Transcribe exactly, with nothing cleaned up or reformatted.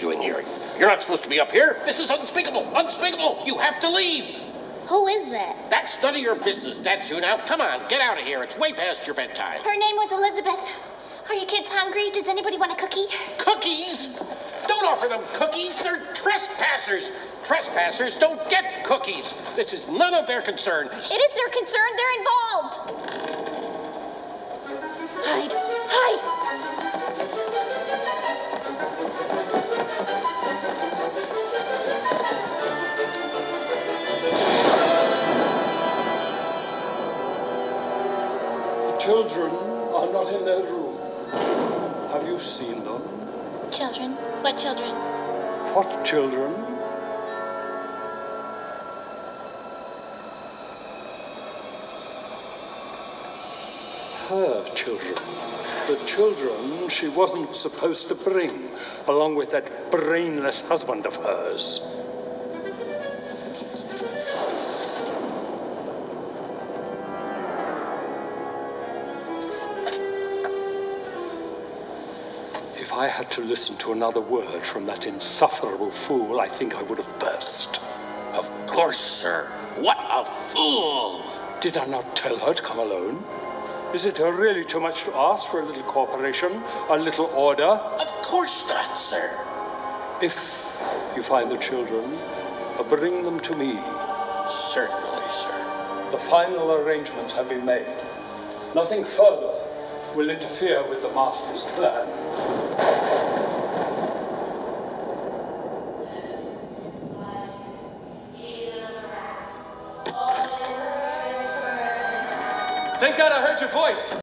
doing here? You're not supposed to be up here. This is unspeakable. Unspeakable. You have to leave. Who is that? That's none of your business. That's you now. Come on, get out of here. It's way past your bedtime. Her name was Elizabeth. Are you kids hungry? Does anybody want a cookie? Cookies? Don't offer them cookies. They're trespassers. Trespassers don't get cookies. This is none of their concern. It is their concern. They're involved. Hide. Hide. The children are not in their room. Have you seen them? Children? What children? What children? Her children. The children she wasn't supposed to bring, along with that brainless husband of hers. If I had to listen to another word from that insufferable fool, I think I would have burst. Of course, sir. What a fool! Did I not tell her to come alone? Is it really too much to ask for a little cooperation, a little order? Of course not, sir. If you find the children, bring them to me. Certainly, sir. The final arrangements have been made. Nothing further will interfere with the master's plan. Thank God I heard your voice.